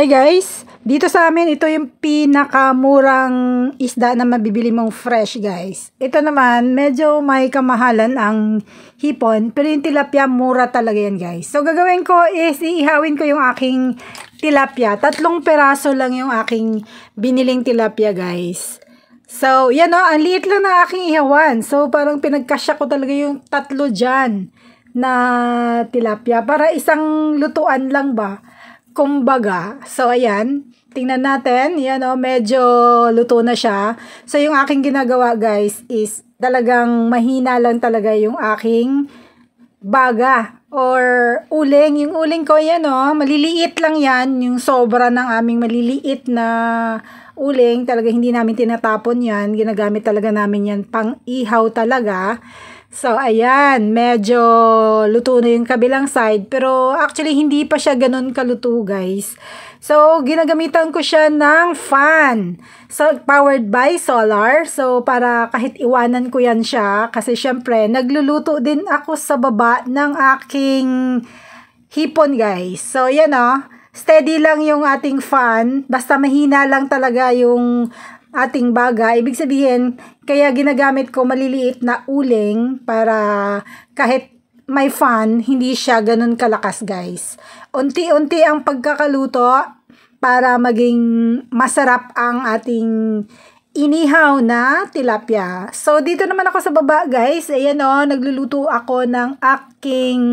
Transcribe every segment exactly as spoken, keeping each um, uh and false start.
Hi guys, dito sa amin ito yung pinakamurang isda na mabibili mong fresh guys. Ito naman medyo may kamahalan ang hipon, pero yung tilapia mura talaga yan guys. So gagawin ko is iihawin ko yung aking tilapia. Tatlong peraso lang yung aking biniling tilapia guys. So yan o, ang liit lang na aking ihawan. So parang pinagkasya ko talaga yung tatlo dyan na tilapia para isang lutuan lang ba. Kumbaga, so ayan, tingnan natin, yan o, medyo luto na siya. So yung aking ginagawa guys is talagang mahina lang talaga yung aking baga or uling. Yung uling ko yan o, maliliit lang yan, yung sobra ng aming maliliit na uling. Talaga hindi namin tinatapon yan, ginagamit talaga namin yan pang ihaw talaga. So, ayan, medyo luto na yung kabilang side. Pero, actually, hindi pa siya ganun kaluto, guys. So, ginagamitan ko siya ng fan. So, powered by solar. So, para kahit iwanan ko yan siya. Kasi, syempre, nagluluto din ako sa baba ng aking hipon, guys. So, yan o. Steady lang yung ating fan. Basta mahina lang talaga yung ating baga. Ibig sabihin, kaya ginagamit ko maliliit na uling para kahit may fan, hindi siya ganun kalakas guys. Unti-unti ang pagkakaluto para maging masarap ang ating inihaw na tilapia. So, dito naman ako sa baba guys. Ayan o, nagluluto ako ng aking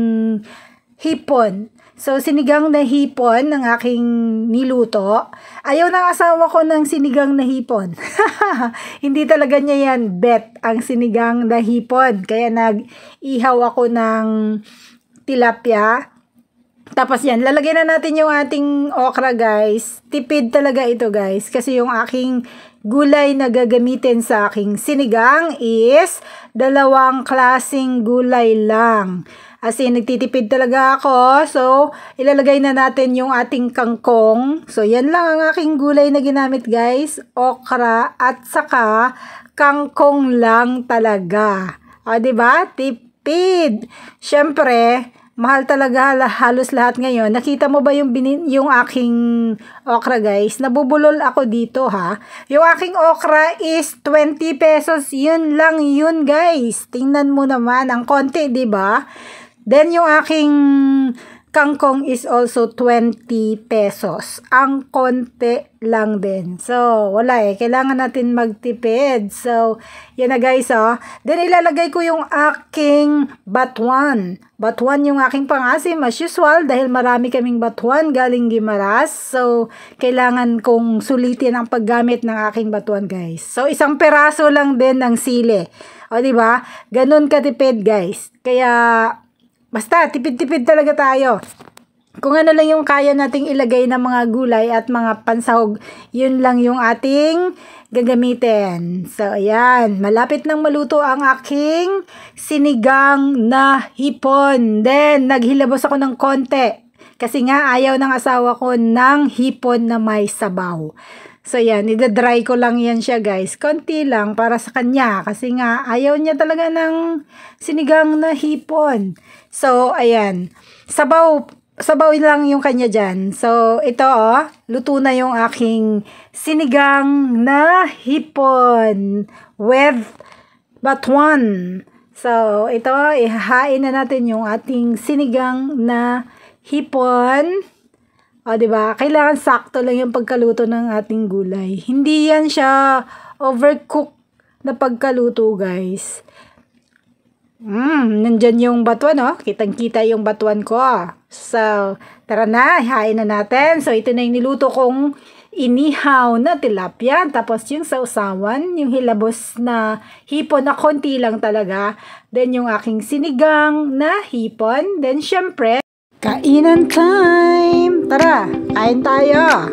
hipon. So, sinigang na hipon ng aking niluto. Ayaw ng asawa ko ng sinigang na hipon. Hindi talaga niya yan bet ang sinigang na hipon. Kaya nag-ihaw ako ng tilapia. Tapos yan, lalagyan na natin yung ating okra guys. Tipid talaga ito guys. Kasi yung aking gulay na gagamitin sa aking sinigang is dalawang klaseng gulay lang. As in, nagtitipid talaga ako. So, ilalagay na natin yung ating kangkong. So, yan lang ang aking gulay na ginamit, guys. Okra at saka kangkong lang talaga. O, diba? Tipid. Siyempre, mahal talaga halos lahat ngayon. Nakita mo ba yung, binin yung aking okra, guys? Nabubulol ako dito, ha? Yung aking okra is twenty pesos. Yun lang yun, guys. Tingnan mo naman. Ang konti, diba? Then, yung aking kangkong is also twenty pesos. Ang konti lang din. So, wala eh. Kailangan natin magtipid. So, yan na guys, oh. Then, ilalagay ko yung aking batuan. Batuan yung aking pangasim as usual dahil marami kaming batuan galing Gimaras. So, kailangan kong sulitin ang paggamit ng aking batuan, guys. So, isang peraso lang din ng sili. O, diba? Ganun katipid, guys. Kaya, basta, tipid-tipid talaga tayo. Kung ano lang yung kaya nating ilagay ng mga gulay at mga pansahog, yun lang yung ating gagamitin. So, ayan. Malapit nang maluto ang aking sinigang na hipon. Then, naghilabos ako ng konti. Kasi nga, ayaw ng asawa ko ng hipon na may sabaw. So, yan. Ida-dry ko lang yan siya, guys. Konti lang para sa kanya. Kasi nga, ayaw niya talaga ng sinigang na hipon. So, ayan. Sabaw, sabaw lang yung kanya dyan. So, ito, oh. Luto na yung aking sinigang na hipon with batuan. So, ito, ihahain na natin yung ating sinigang na hipon. O, diba? Kailangan sakto lang yung pagkaluto ng ating gulay. Hindi yan siya overcook na pagkaluto, guys. Mm, nandyan yung batuan, oh. Kitang-kita yung batuan ko. So, tara na, hain na natin. So, ito na yung niluto kong inihaw na tilapia. Tapos, yung sausawan, yung hilabos na hipon na konti lang talaga. Then, yung aking sinigang na hipon. Then, syempre, kainan time! Tara, kain tayo!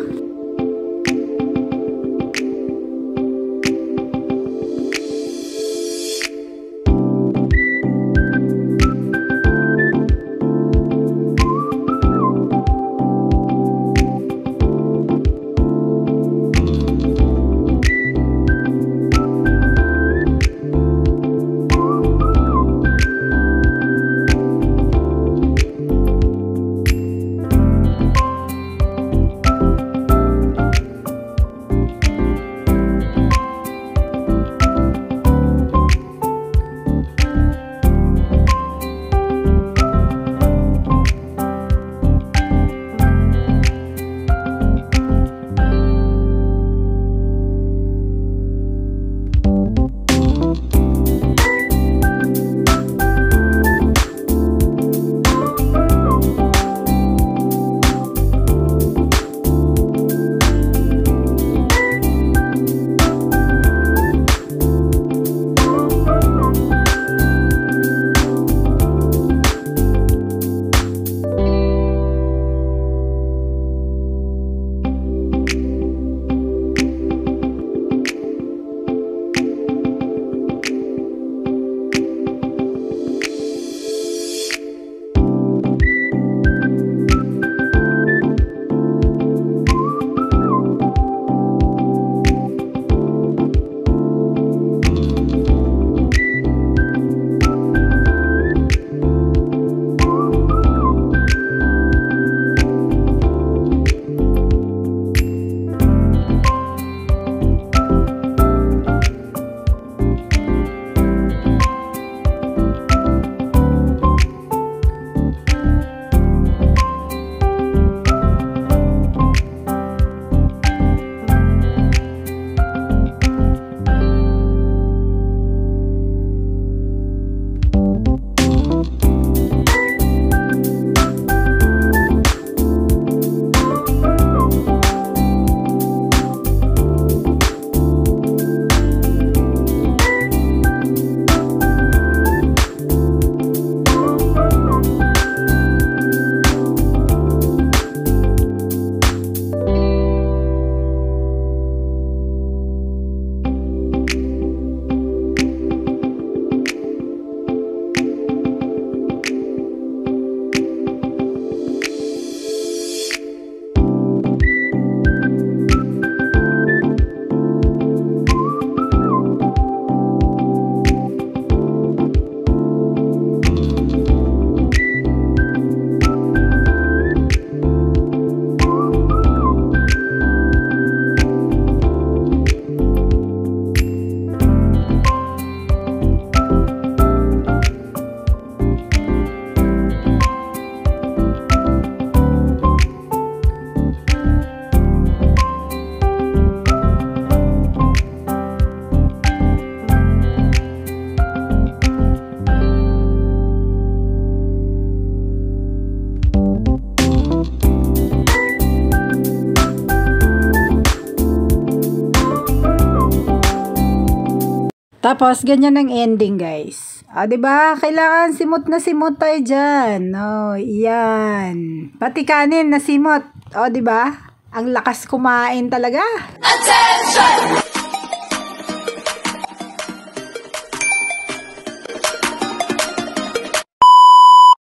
Tapos, ganyan ang ending, guys. O, diba? Kailangan simot na simot tayo dyan. O, yan. Pati kanin na simot. O, diba? Ang lakas kumain talaga. Attention!